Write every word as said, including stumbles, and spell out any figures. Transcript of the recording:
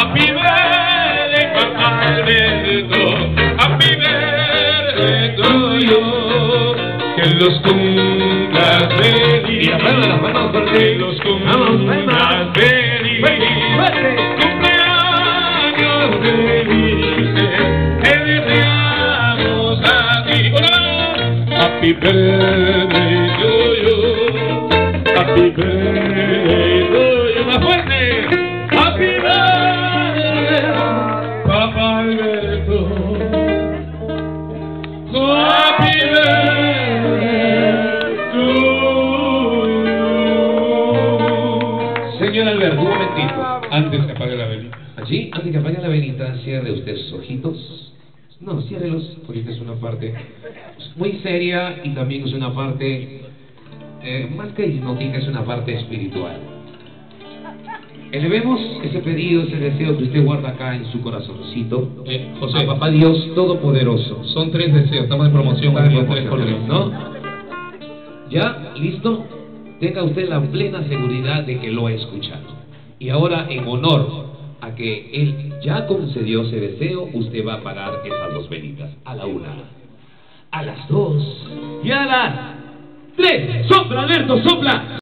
Happy birthday, Papá Alberto. Happy birthday to you. Que los cumplas feliz. Y la palma de las manos fuerte. Que los cumplas feliz. Cumpleaños felices. Te deseamos a ti. ¡Hola! Happy birthday to you. Happy birthday to you. Más fuerte. Happy birthday, Papá Alberto. Happy birthday to you. Señor Alberto, un momentito. Antes que apague la velita. Allí, antes que apague la velita, cierre usted sus ojitos. No, ciérrelos, porque esta es una parte muy seria y también es una parte, eh, más que hipnótica, es una parte espiritual. Elevemos ese pedido, ese deseo que usted guarda acá en su corazoncito. Eh, José, a Papá Dios Todopoderoso. son tres deseos, estamos de promoción. Está bien, tres colores, ¿no? ¿Ya? ¿Listo? Tenga usted la plena seguridad de que lo ha escuchado. Y ahora, en honor a que Él ya concedió ese deseo, usted va a apagar esas dos velitas. A la una, a las dos y a las tres. ¡Sopla, Alberto, sopla!